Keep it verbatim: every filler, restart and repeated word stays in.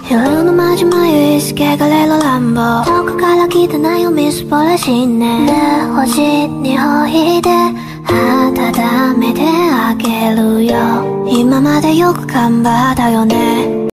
夜のまじまゆいすけがれる乱暴遠くから来たなよみすぼらしいねで星にほいで温めてあげるよ今までよく頑張ったよね